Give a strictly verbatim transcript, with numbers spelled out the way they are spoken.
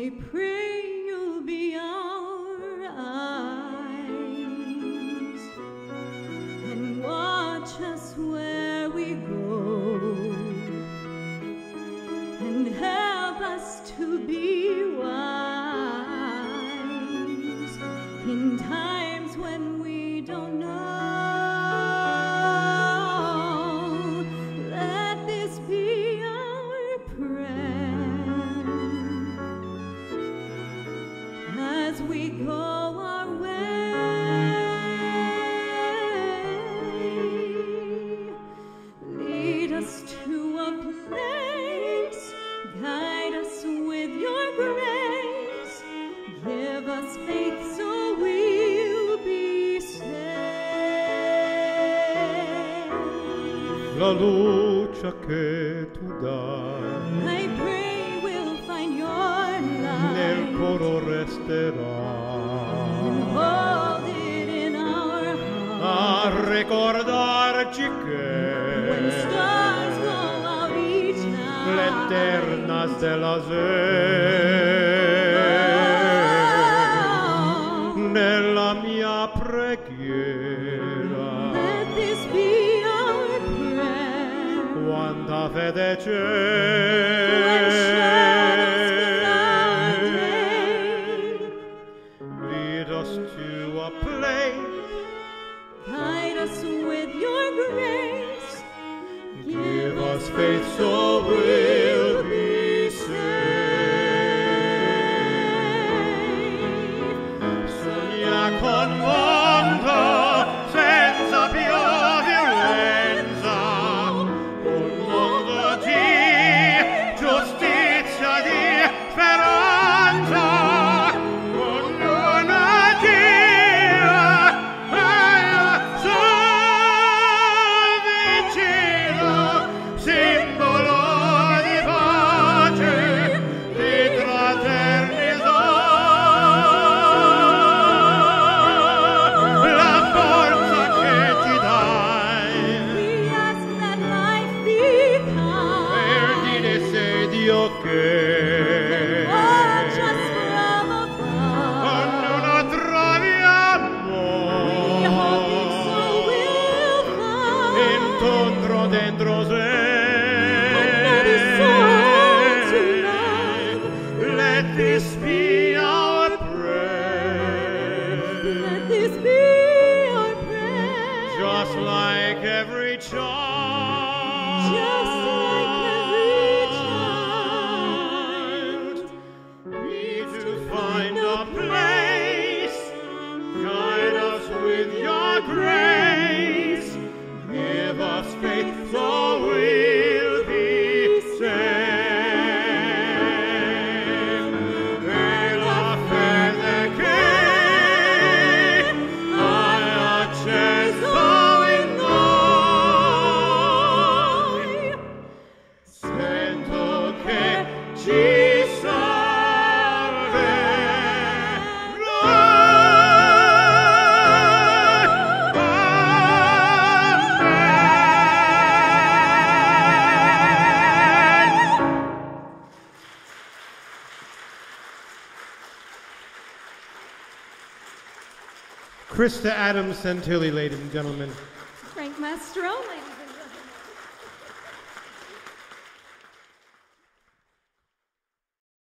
I pray you'll be our eyes and watch us where we go and help us to be wise in times when we don't know. Let this be our prayer as we go our way. Lead us to a place, guide us with your grace, give us faith so we'll be saved. La luce che tu dai I pray we'll find your light nel coro resterà and hold it in our a heart. ricordarci When che stars go out each night, l'eternas della se oh, nella mia preghiera let this be our prayer. quanta fede When c'è shadows fill our day, lead us to a place, guide us with your grace, give us faith so we'll be saved. Sogna con mondo senza più violenza, un mondo di giustizia, di speranza, con una Dio sul vicino, simbolo di pace, di fraternità. La forza che ci dai we ask that life become per dire sei Dio che watch us from con above. una trovi We hope it so amore will find incontro dentro sé. another soul to love. Let this be our prayer, Let this be our prayer. just like every child, Just like every child. we do find a place, guide us with your grace, give us faith so we'll be saved. Per la fede che hai acceso in noi, sento che ci Krista Adams Santilli, ladies and gentlemen. Frank Mastrone, ladies